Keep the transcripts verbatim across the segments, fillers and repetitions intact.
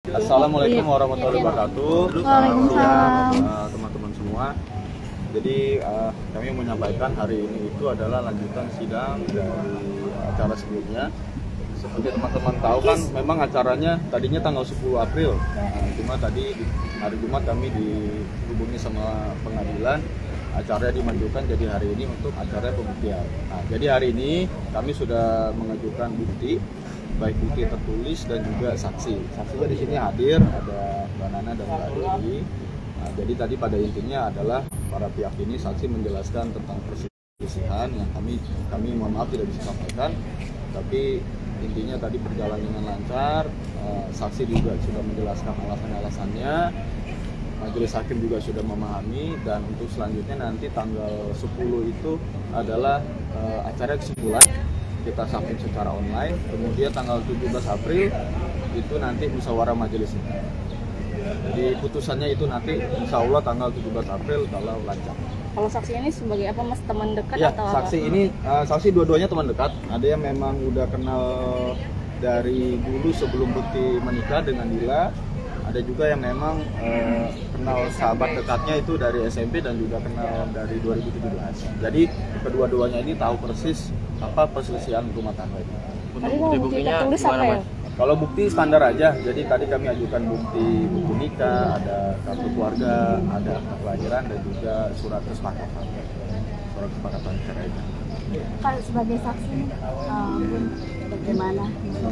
Assalamualaikum warahmatullahi wabarakatuh. Waalaikumsalam. Teman-teman semua. Jadi uh, kami menyampaikan hari ini itu adalah lanjutan sidang dari acara sebelumnya. Seperti teman-teman tahu kan, memang acaranya tadinya tanggal sepuluh April. Nah, cuma tadi hari Jumat kami dihubungi sama pengadilan, acaranya dimajukan jadi hari ini untuk acara pembuktian. Nah, jadi hari ini kami sudah mengajukan bukti, baik bukti tertulis dan juga saksi. Saksinya di sini hadir, ada Mbak Nana dan Mbak Dewi. Nah, jadi tadi pada intinya adalah para pihak ini saksi menjelaskan tentang perselisihan yang kami kami mohon maaf tidak bisa sampaikan, tapi intinya tadi berjalan dengan lancar. Uh, saksi juga sudah menjelaskan alasan-alasannya, majelis hakim juga sudah memahami, dan untuk selanjutnya nanti tanggal sepuluh itu adalah uh, acara kesimpulan, kita submit secara online. Kemudian tanggal tujuh belas April itu nanti musyawarah majelis. Jadi putusannya itu nanti insya Allah tanggal tujuh belas April kalau lancar. Kalau saksi ini sebagai apa Mas, teman dekat ya, atau saksi apa? ini uh, saksi dua-duanya teman dekat. Ada yang memang udah kenal dari dulu sebelum bukti menikah dengan Dila. Ada juga yang memang uh, kenal sahabat dekatnya itu dari S M P dan juga kenal dari dua ribu tujuh belas. Jadi kedua-duanya ini tahu persis apa perselisihan rumah tangga ini. Tadi mau bukti tertulis apa ya? Kalau bukti standar aja, jadi tadi kami ajukan bukti buku nikah, ada kartu keluarga, ada akta kelahiran, dan juga surat kesepakatan, surat kesepakatan cerai. Kalau sebagai saksi, um, bagaimana?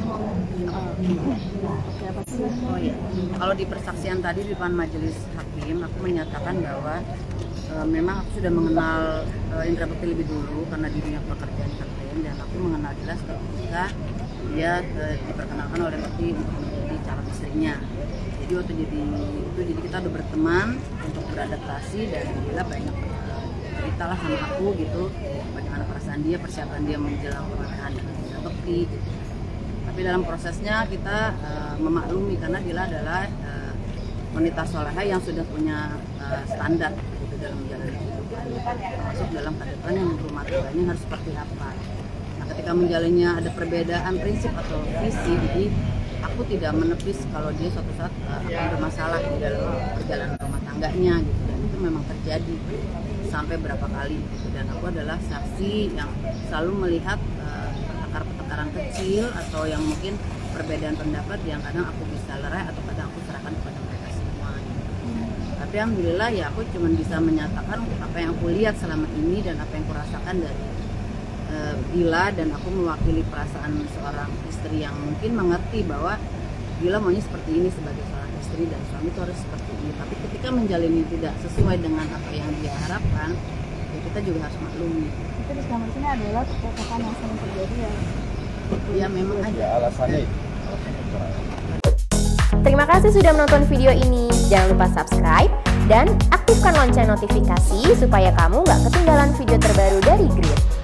Siapa sih? Oh iya. Kalau di persaksian tadi di depan majelis hakim, aku menyatakan bahwa e, memang aku sudah mengenal e, Indra Bekti lebih dulu karena di dunia pekerjaan hakim, dan aku mengenal jelas ketika dia e, diperkenalkan oleh Bekti untuk menjadi calon istrinya. Jadi waktu jadi itu jadi kita udah berteman untuk beradaptasi, dan dia banyak e, cerita lah sama aku gitu, bagaimana perasaan dia, persiapan dia menjelang pernikahan dengan Indra Bekti gitu. Tapi dalam prosesnya kita uh, memaklumi karena Dila adalah uh, wanita soleha yang sudah punya uh, standar gitu dalam menjalani kehidupan, termasuk dalam kehidupan yang rumah tangganya harus seperti apa. Nah, ketika menjalannya ada perbedaan prinsip atau visi, jadi aku tidak menepis kalau dia suatu saat uh, akan bermasalah di dalam perjalanan rumah tangganya gitu, dan itu memang terjadi sampai berapa kali gitu. Dan aku adalah saksi yang selalu melihat uh, pertengkaran kecil atau yang mungkin perbedaan pendapat yang kadang aku bisa lerai atau kadang aku serahkan kepada mereka semua gitu. Tapi alhamdulillah ya aku cuma bisa menyatakan apa yang aku lihat selama ini dan apa yang aku rasakan dari uh, Dila, dan aku mewakili perasaan seorang istri yang mungkin mengerti bahwa Dila maunya seperti ini sebagai seorang istri dan suami itu harus seperti ini. Tapi ketika menjalani tidak sesuai dengan apa yang dia harapkan, ya kita juga harus maklumi. Itu disclaimer sini adalah percakapan yang sering terjadi ya. Ya memang ada. Ya, alasannya itu. Terima kasih sudah menonton video ini. Jangan lupa subscribe dan aktifkan lonceng notifikasi supaya kamu nggak ketinggalan video terbaru dari Grid.